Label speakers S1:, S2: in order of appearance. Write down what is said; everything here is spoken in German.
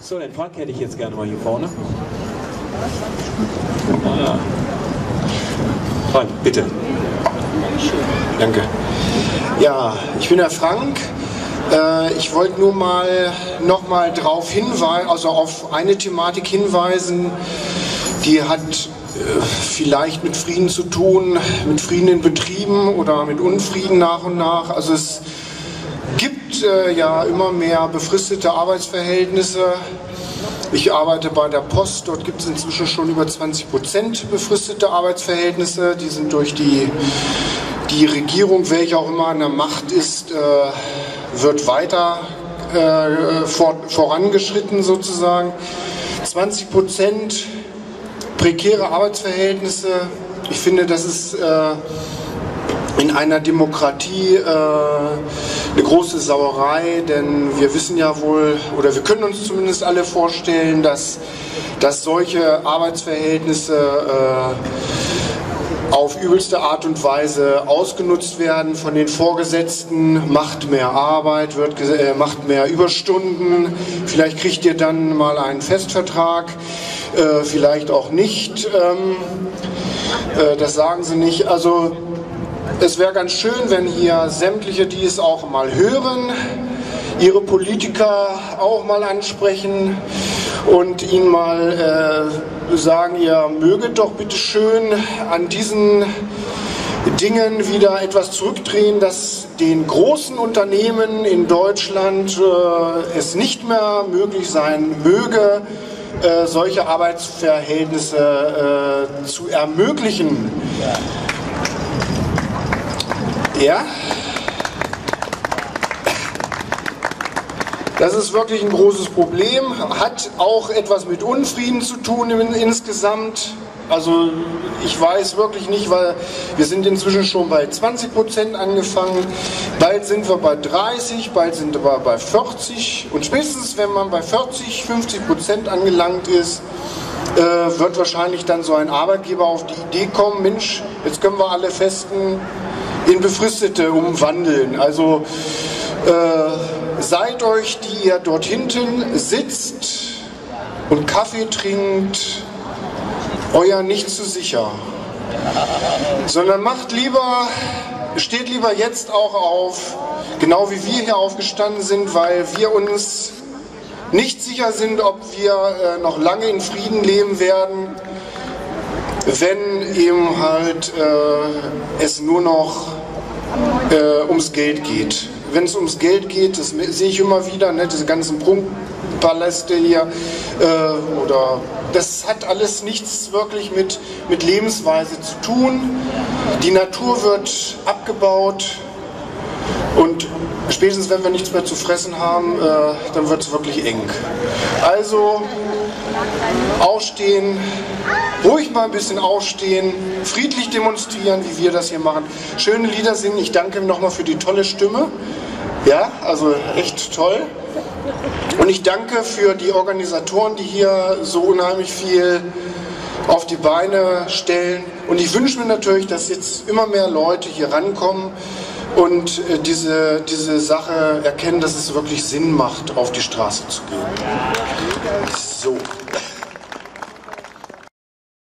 S1: So, den Frank hätte ich jetzt gerne mal hier vorne. Ah. Frank, bitte.
S2: Danke. Ja, ich bin der Frank. Ich wollte nur noch mal darauf hinweisen, also auf eine Thematik hinweisen, die hat vielleicht mit Frieden zu tun, mit Frieden in Betrieben oder mit Unfrieden nach und nach. Also es gibt ja immer mehr befristete Arbeitsverhältnisse. Ich arbeite bei der Post, dort gibt es inzwischen schon über 20% befristete Arbeitsverhältnisse. Die sind durch die Regierung, welche auch immer an der Macht ist, wird weiter vorangeschritten sozusagen. 20% prekäre Arbeitsverhältnisse. Ich finde, das ist in einer Demokratie eine große Sauerei, denn wir wissen ja wohl, oder wir können uns zumindest alle vorstellen, dass solche Arbeitsverhältnisse auf übelste Art und Weise ausgenutzt werden von den Vorgesetzten, macht mehr Arbeit, macht mehr Überstunden, vielleicht kriegt ihr dann mal einen Festvertrag, vielleicht auch nicht, das sagen sie nicht. Also es wäre ganz schön, wenn hier sämtliche, die es auch mal hören, ihre Politiker auch mal ansprechen und ihnen mal sagen, ihr möget doch bitte schön an diesen Dingen wieder etwas zurückdrehen, dass den großen Unternehmen in Deutschland es nicht mehr möglich sein möge, solche Arbeitsverhältnisse zu ermöglichen. Ja? Das ist wirklich ein großes Problem, hat auch etwas mit Unfrieden zu tun insgesamt. Also ich weiß wirklich nicht, weil wir sind inzwischen schon bei 20% angefangen, bald sind wir bei 30, bald sind wir bei 40 und spätestens wenn man bei 40, 50% angelangt ist, wird wahrscheinlich dann so ein Arbeitgeber auf die Idee kommen, Mensch, jetzt können wir alle Festen in Befristete umwandeln. Also seid euch, die ihr dort hinten sitzt und Kaffee trinkt, euer nicht zu sicher, sondern steht lieber jetzt auch auf, genau wie wir hier aufgestanden sind, weil wir uns nicht sicher sind, ob wir noch lange in Frieden leben werden, wenn eben halt es nur noch ums Geld geht. Wenn es ums Geld geht, das sehe ich immer wieder, ne, diese ganzen Prunkpaläste hier, das hat alles nichts wirklich mit Lebensweise zu tun. Die Natur wird abgebaut und spätestens wenn wir nichts mehr zu fressen haben, dann wird es wirklich eng. Also aufstehen, ruhig mal ein bisschen aufstehen, friedlich demonstrieren, wie wir das hier machen, schöne Lieder singen. Ich danke nochmal für die tolle Stimme. Ja, also echt toll. Und ich danke für die Organisatoren, die hier so unheimlich viel auf die Beine stellen. Und ich wünsche mir natürlich, dass jetzt immer mehr Leute hier rankommen und diese Sache erkennen, dass es wirklich Sinn macht, auf die Straße zu gehen. So.